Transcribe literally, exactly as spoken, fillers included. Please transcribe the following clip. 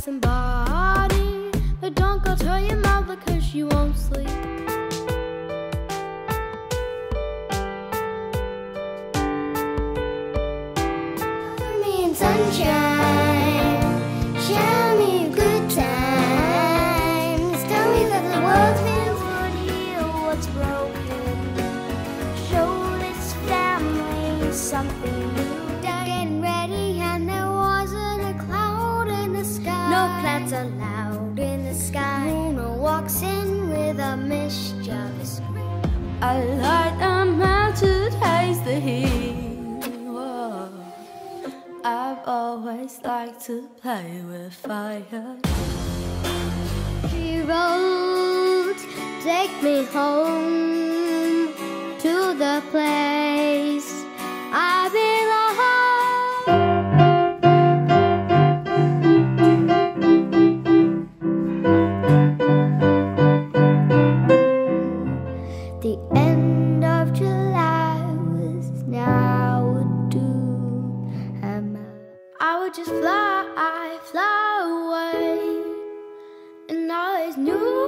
somebody, but don't go tell your mother, cause she won't sleep. Cover me in sunshine, shower me with good times. Tell me that the world's been good, heal what's broken. Show this family something new. Getting ready and there wasn't a cloud in the sky. No clouds allowed in the sky. Moon walks in with a mischievous grin. I light a match to taste the heat. Whoa. I've always liked to play with fire. She wrote, take me home to the place I belong. The end of July was now due, and I would just fly, fly away, and I always knew